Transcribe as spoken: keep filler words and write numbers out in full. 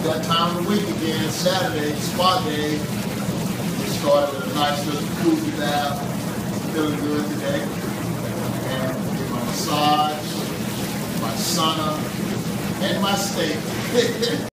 that time of the week again, Saturday, spa day. We started with a nice little jacuzzi bath. Feeling good today. And did my massage, my sauna, and my steak.